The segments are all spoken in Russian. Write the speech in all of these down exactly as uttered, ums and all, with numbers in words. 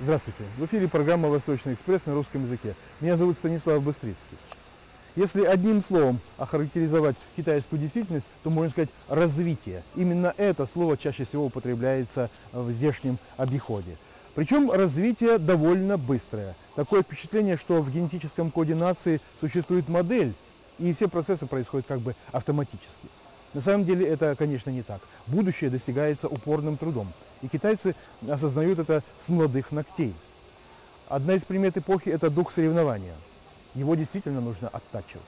Здравствуйте. В эфире программа «Восточный экспресс» на русском языке. Меня зовут Станислав Быстрицкий. Если одним словом охарактеризовать китайскую действительность, то можно сказать «развитие». Именно это слово чаще всего употребляется в здешнем обиходе. Причем развитие довольно быстрое. Такое впечатление, что в генетическом коде нации существует модель, и все процессы происходят как бы автоматически. На самом деле это, конечно, не так. Будущее достигается упорным трудом. И китайцы осознают это с молодых ногтей. Одна из примет эпохи – это дух соревнования. Его действительно нужно оттачивать.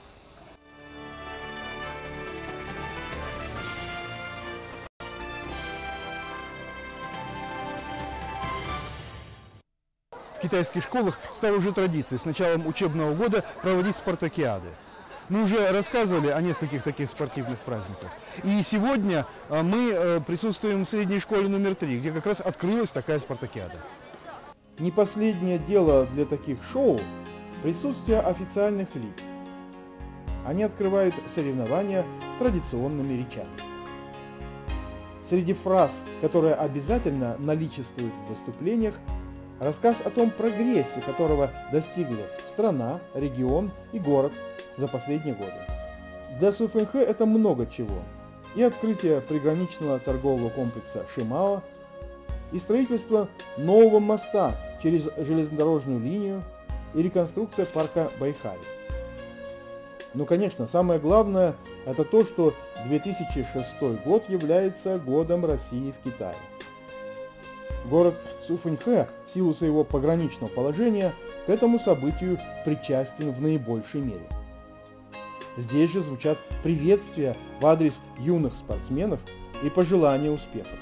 В китайских школах стала уже традицией с началом учебного года проводить спартакиады. Мы уже рассказывали о нескольких таких спортивных праздниках. И сегодня мы присутствуем в средней школе номер три, где как раз открылась такая спартакиада. Не последнее дело для таких шоу – присутствие официальных лиц. Они открывают соревнования традиционными речами. Среди фраз, которые обязательно наличествуют в выступлениях, рассказ о том прогрессе, которого достигли страна, регион и город за последние годы. Для СУФНХ это много чего. И открытие приграничного торгового комплекса Шимао, и строительство нового моста через железнодорожную линию, и реконструкция парка Байхай. Но, конечно, самое главное – это то, что две тысячи шестой год является годом России в Китае. Город СУФНХ в силу своего пограничного положения к этому событию причастен в наибольшей мере. Здесь же звучат приветствия в адрес юных спортсменов и пожелания успехов.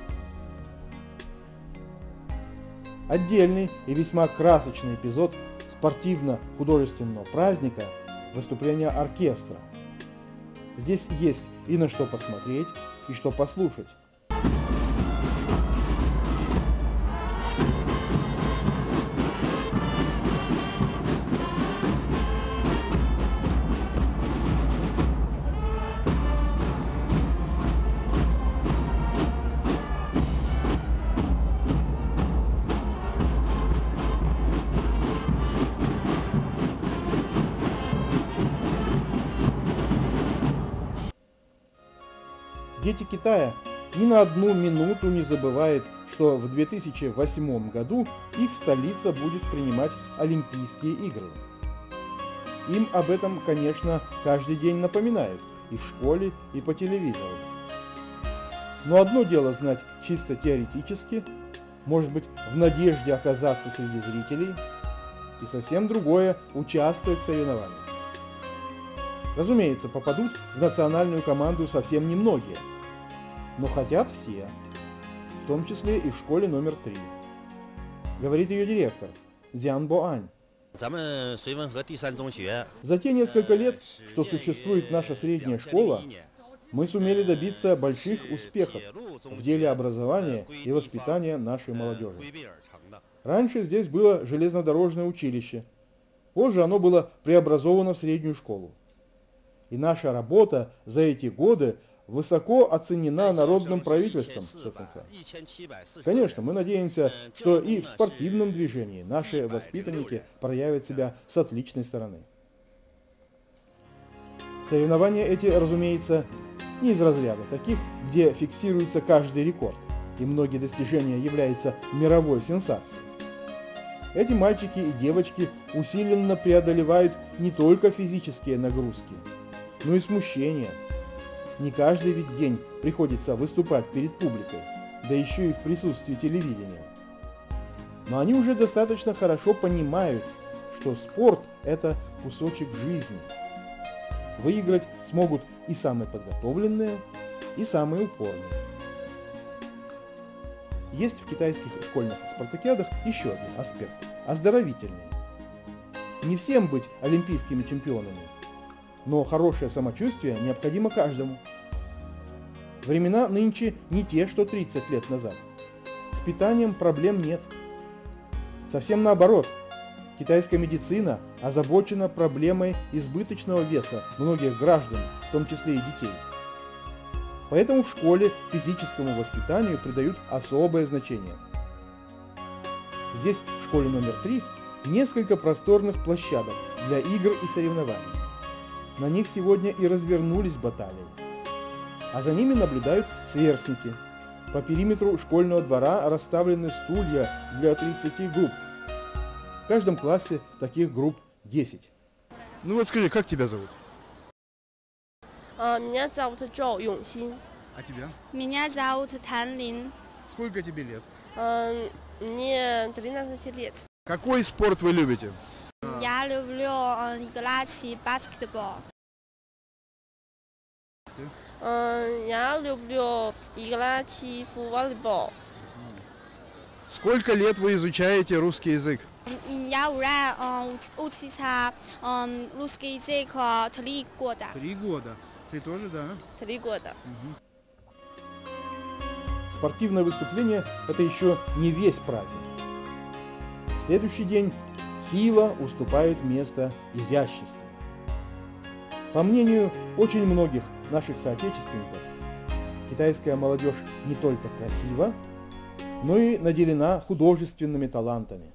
Отдельный и весьма красочный эпизод спортивно-художественного праздника – выступление оркестра. Здесь есть и на что посмотреть, и что послушать. Дети Китая ни на одну минуту не забывают, что в две тысячи восьмом году их столица будет принимать Олимпийские игры. Им об этом, конечно, каждый день напоминают и в школе, и по телевизору. Но одно дело знать чисто теоретически, может быть, в надежде оказаться среди зрителей, и совсем другое – участвовать в соревнованиях. Разумеется, попадут в национальную команду совсем немногие, но хотят все, в том числе и в школе номер три. Говорит ее директор Дзян Боань. За те несколько лет, что существует наша средняя школа, мы сумели добиться больших успехов в деле образования и воспитания нашей молодежи. Раньше здесь было железнодорожное училище, позже оно было преобразовано в среднюю школу. И наша работа за эти годы высоко оценена народным правительством СУФНХ. Конечно, мы надеемся, что и в спортивном движении наши воспитанники проявят себя с отличной стороны. Соревнования эти, разумеется, не из разряда таких, где фиксируется каждый рекорд, и многие достижения являются мировой сенсацией. Эти мальчики и девочки усиленно преодолевают не только физические нагрузки, но и смущения. Не каждый ведь день приходится выступать перед публикой, да еще и в присутствии телевидения. Но они уже достаточно хорошо понимают, что спорт – это кусочек жизни. Выиграть смогут и самые подготовленные, и самые упорные. Есть в китайских школьных спартакиадах еще один аспект – оздоровительный. Не всем быть олимпийскими чемпионами, но хорошее самочувствие необходимо каждому. Времена нынче не те, что тридцать лет назад. С питанием проблем нет. Совсем наоборот. Китайская медицина озабочена проблемой избыточного веса многих граждан, в том числе и детей. Поэтому в школе физическому воспитанию придают особое значение. Здесь, в школе номер три, несколько просторных площадок для игр и соревнований. На них сегодня и развернулись баталии. А за ними наблюдают сверстники. По периметру школьного двора расставлены стулья для тридцати групп. В каждом классе таких групп десять. Ну вот скажи, как тебя зовут? А, меня зовут Джоу Юньсин. А тебя? Меня зовут Тан Лин. Сколько тебе лет? А, мне тринадцать лет. Какой спорт вы любите? Я люблю э, играть в баскетбол. А, я люблю играть в волейбол. Сколько лет вы изучаете русский язык? Я уже э, уч- учится э, русский язык э, три года. Три года. Ты тоже, да? Три года. Спортивное выступление – это еще не весь праздник. Следующий день сила уступает место изяществу. По мнению очень многих наших соотечественников, китайская молодежь не только красива, но и наделена художественными талантами.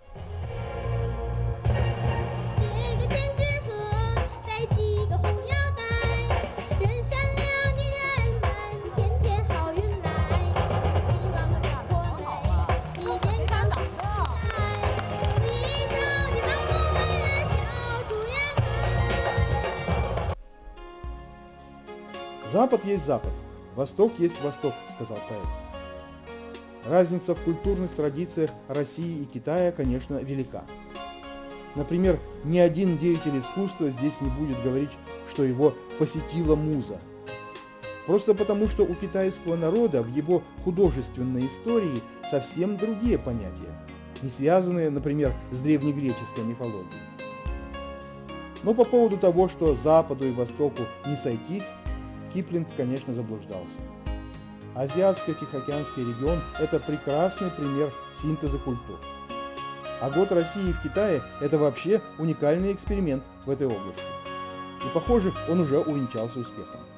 Запад есть Запад, Восток есть Восток, сказал поэт. Разница в культурных традициях России и Китая, конечно, велика. Например, ни один деятель искусства здесь не будет говорить, что его посетила муза. Просто потому, что у китайского народа в его художественной истории совсем другие понятия, не связанные, например, с древнегреческой мифологией. Но по поводу того, что Западу и Востоку не сойтись, Киплинг, конечно, заблуждался. Азиатско-Тихоокеанский регион – это прекрасный пример синтеза культур. А год России в Китае – это вообще уникальный эксперимент в этой области. И, похоже, он уже увенчался успехом.